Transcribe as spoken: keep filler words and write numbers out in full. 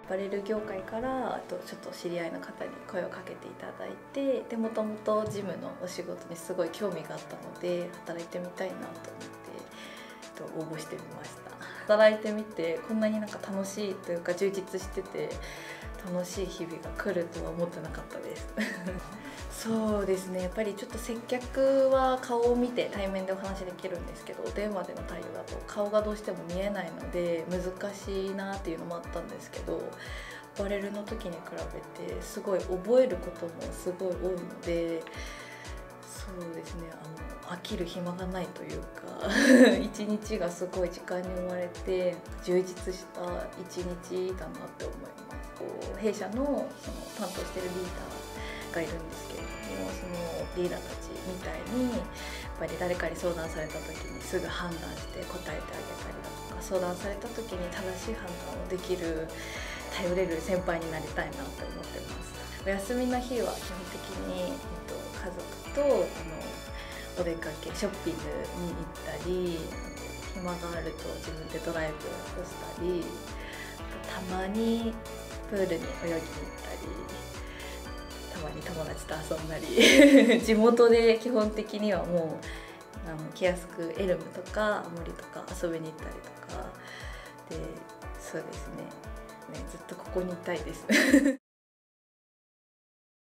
パレル業界からあとちょっと知り合いの方に声をかけていただいて、でもともとジムのお仕事にすごい興味があったので働いてみたいなと思って応募してみました。働いてみてこんなになんか楽しいというか充実してて楽しい日々が来るとは思ってなかったですそうですね、やっぱりちょっと接客は顔を見て対面でお話できるんですけど、お電話での対応だと顔がどうしても見えないので難しいなっていうのもあったんですけど、アパレルの時に比べてすごい覚えることもすごい多いので、そうですね、あの飽きる暇がないというか一日がすごい時間に追われて充実した一日だなって思います。こう弊社のその担当してるリーダーがいるんですけれども、そのリーダーたちみたいにやっぱり誰かに相談された時にすぐ判断して答えてあげたりだとか、相談された時に正しい判断をできる頼れる先輩になりたいなって思ってます。お休みの日は基本的に、えっと、家族とあのお出かけショッピングに行ったり、暇があると自分でドライブをしたり、たまにプールに泳ぎに行ったり、たまに友達と遊んだり地元で基本的にはもうあの気安くエルムとか青森とか遊びに行ったりとかで、そうですね、ねずっとここにいたいです